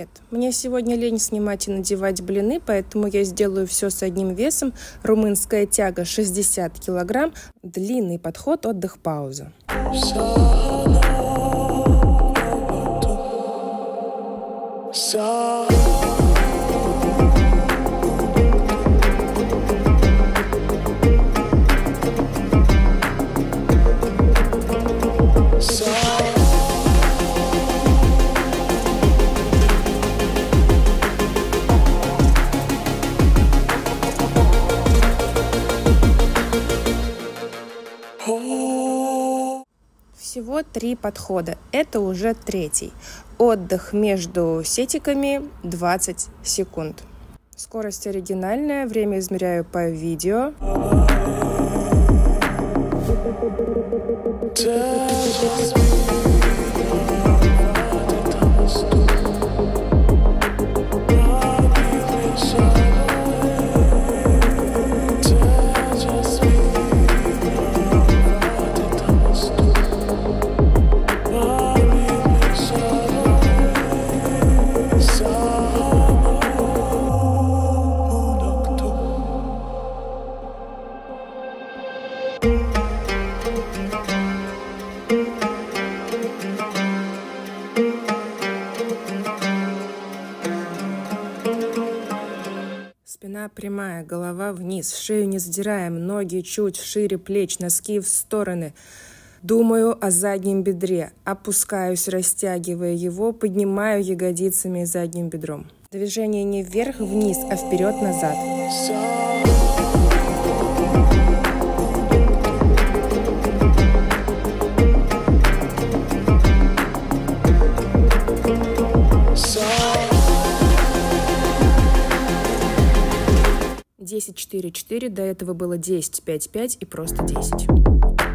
Привет! Мне сегодня лень снимать и надевать блины, поэтому я сделаю все с одним весом. Румынская тяга 60 килограмм, длинный подход, отдых, пауза. Всего 3 подхода. Это уже третий. Отдых между сетиками 20 секунд. Скорость оригинальная, время измеряю по видео. Спина прямая, голова вниз, шею не задираем, ноги чуть шире плеч, носки в стороны. Думаю о заднем бедре, опускаюсь, растягивая его, поднимаю ягодицами задним бедром. Движение не вверх-вниз, а вперед-назад. 10-4-4, до этого было 10-5-5 и просто 10.